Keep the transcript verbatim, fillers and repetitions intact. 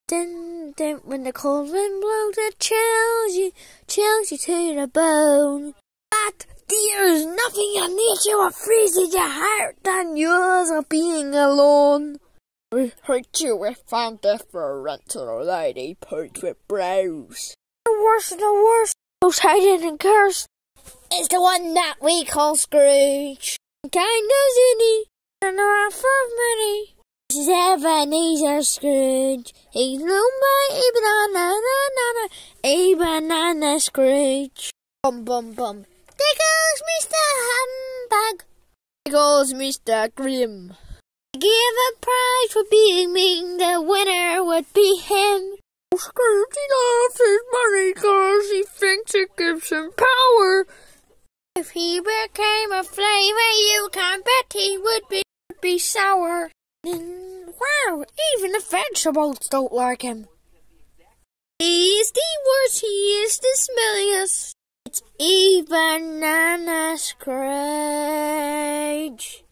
Then, then when the cold wind blows, it chills you, chills you to the bone. But there's nothing in nature that freezes your heart than yours of being alone. We hurt you with found different to the lady poked with brows. The worst of the worst, most hated and cursed, is the one that we call Scrooge. Kind of zinny, and our for many. This is Ebenezer Scrooge. He's known by a banana, a banana Scrooge. Bum bum bum. There goes Mister Humbug. There goes Mister Grim. Give a prize for being mean, the winner would be him. Scrooge loves his money cause he thinks it gives him power. If he became a flavor, you can bet he would be, be sour. And wow, even the vegetables don't like him. He is the worst, he is the smelliest. It's a banana Scrooge.